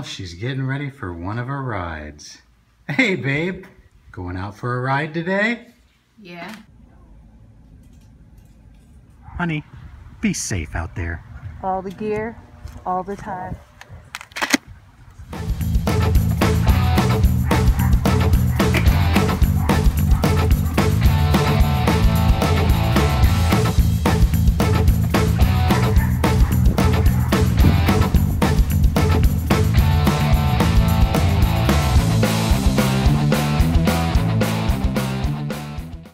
Well, she's getting ready for one of her rides. Hey, babe. Going out for a ride today? Yeah. Honey, be safe out there. All the gear, all the time.